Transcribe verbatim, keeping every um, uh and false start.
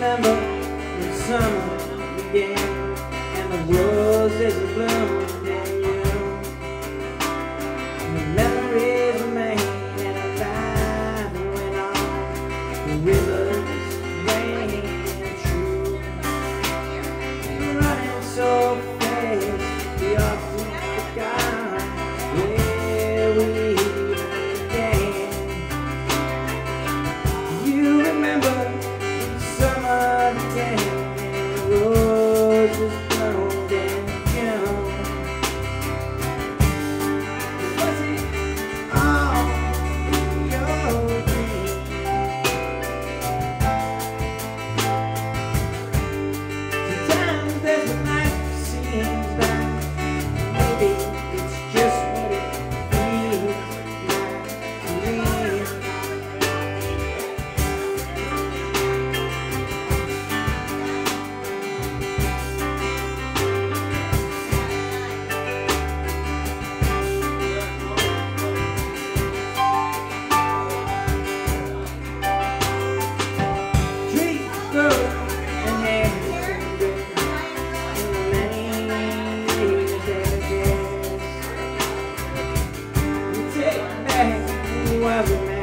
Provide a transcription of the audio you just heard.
remember when summer began and the roses are blooming and you, the memories remain and life went on. The rivers ran true, running so fast we often forgot where we began. You remember summer again, and the roses bloomed in June. Was it all your dream? Sometimes there's a life seems like maybe it's just what it feels like to me. Well,